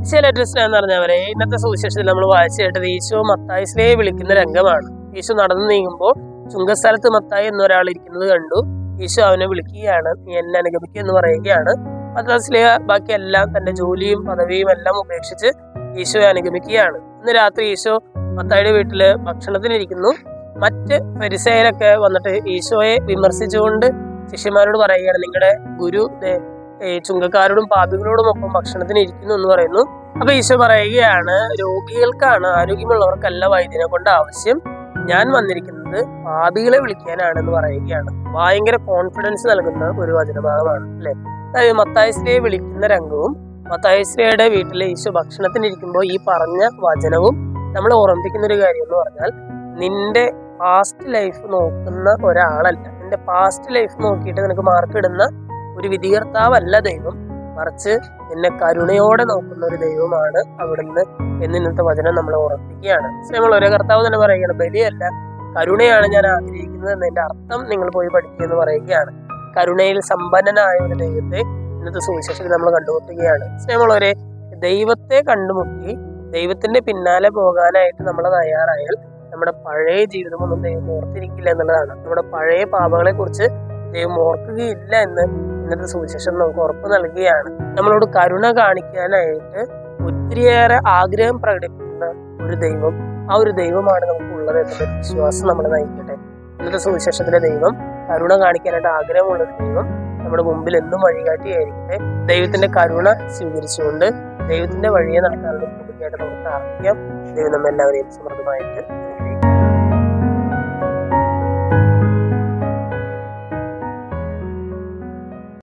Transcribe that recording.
ചില ഡ്രസ്സ് എന്ന് പറഞ്ഞവരെ ഇന്നത്തെ സുവിശേഷത്തിൽ നമ്മൾ വായിച്ചു കേട്ടത് ഈശോ മത്തായിസ്ലേയെ വിളിക്കുന്ന രംഗമാണ്. ഈശോ നടന്നു നീങ്ങുമ്പോൾ ചുങ്കസ്ഥലത്ത് മത്തായി എന്നൊരാൾ ഇരിക്കുന്നത് കണ്ടു. ഈശോ അവനെ വിളിക്കുകയാണ്, നീ എന്നെ അനുഗമിക്കുക എന്ന് പറയുകയാണ്. മത്തായിസ്ലേയ ബാക്കിയെല്ലാം തന്റെ ജോലിയും പദവിയും എല്ലാം ഉപേക്ഷിച്ച് ഈശോയെ അനുഗമിക്കുകയാണ്. ഇന്ന് രാത്രി ഈശോ മത്തായിയുടെ വീട്ടില് ഭക്ഷണത്തിനിരിക്കുന്നു. മറ്റ് ഫരിസേയരൊക്കെ വന്നിട്ട് ഈശോയെ വിമർശിച്ചുകൊണ്ട് ശിഷ്യന്മാരോട് പറയുകയാണ്, നിങ്ങളുടെ ഗുരു ചുങ്കക്കാരോടും പാപികളോടും ഒപ്പം ഭക്ഷണത്തിന് ഇരിക്കുന്നു എന്ന് പറയുന്നു. അപ്പൊ ഈശോ പറയുകയാണ്, രോഗികൾക്കാണ്, ആരോഗ്യമുള്ളവർക്കല്ല വൈദ്യനെ കൊണ്ട് ആവശ്യം, ഞാൻ വന്നിരിക്കുന്നത് പാപികളെ വിളിക്കാനാണെന്ന് പറയുകയാണ്. ഭയങ്കര കോൺഫിഡൻസ് നൽകുന്ന ഒരു വചനഭാഗമാണ് അല്ലെ. അതായത് മത്തായിസ്ലേയെ വിളിക്കുന്ന രംഗവും മത്തായിസ്ലേയുടെ വീട്ടിലെ ഈശോ ഭക്ഷണത്തിനിരിക്കുമ്പോൾ ഈ പറഞ്ഞ വചനവും നമ്മൾ ഓർമ്മിപ്പിക്കുന്ന ഒരു കാര്യം എന്ന് പറഞ്ഞാൽ, നിന്റെ പാസ്റ്റ് ലൈഫ് നോക്കുന്ന ഒരാളല്ല, നിന്റെ പാസ്റ്റ് ലൈഫ് നോക്കിയിട്ട് നിനക്ക് മാർക്ക് ഇടുന്ന ഒരു വിധികർത്താവല്ല ദൈവം, മറിച്ച് നിന്നെ കരുണയോടെ നോക്കുന്ന ഒരു ദൈവമാണ് അവിടുന്ന് എന്ന് ഇന്നത്തെ വചനം നമ്മളെ ഓർമ്മിപ്പിക്കുകയാണ്. നമ്മൾ ഒരേ കർത്താവ് തന്നെ പറയുകയാണ്, ബലിയല്ല കരുണയാണ് ഞാൻ ആഗ്രഹിക്കുന്നത് എന്നതിന്റെ അർത്ഥം നിങ്ങൾ പോയി പഠിക്കുക എന്ന് പറയുകയാണ്. കരുണയിൽ സമ്പന്നനായ ഒരു ദൈവത്തെ ഇന്നത്തെ സുവിശേഷത്തിൽ നമ്മൾ കണ്ടുമുട്ടുകയാണ്. നമ്മളൊരേ ദൈവത്തെ കണ്ടുമുട്ടി ദൈവത്തിന്റെ പിന്നാലെ പോകാനായിട്ട് നമ്മൾ തയ്യാറായാൽ നമ്മുടെ പഴയ ജീവിതമൊന്നും ദൈവം ഓർത്തിരിക്കില്ല എന്നുള്ളതാണ്. നമ്മുടെ പഴയ പാപങ്ങളെ കുറിച്ച് ദൈവം ഓർക്കുകയില്ല എന്ന് ഇന്നത്തെ സുവിശേഷം നമുക്ക് ഉറപ്പ് നൽകുകയാണ്. നമ്മളോട് കരുണ കാണിക്കാനായിട്ട് ഒത്തിരിയേറെ ആഗ്രഹം പ്രകടിപ്പിക്കുന്ന ഒരു ദൈവം, ആ ഒരു ദൈവമാണ് നമുക്കുള്ളത് എന്നുള്ള വിശ്വാസം നമ്മളെ നയിക്കട്ടെ. ഇന്നത്തെ സുവിശേഷത്തിലെ ദൈവം കരുണ കാണിക്കാനായിട്ട് ആഗ്രഹമുള്ള ഒരു ദൈവം നമ്മുടെ മുമ്പിൽ എന്നും വഴികാട്ടിയായിരിക്കട്ടെ. ദൈവത്തിന്റെ കരുണ സ്വീകരിച്ചുകൊണ്ട് ദൈവത്തിന്റെ വഴിയെ നടക്കാനുള്ള കൃപയ്ക്കായിട്ട് നമുക്ക് പ്രാർത്ഥിക്കാം. ദൈവം നമ്മെല്ലാവരെയും സമൃദ്ധമായിട്ട്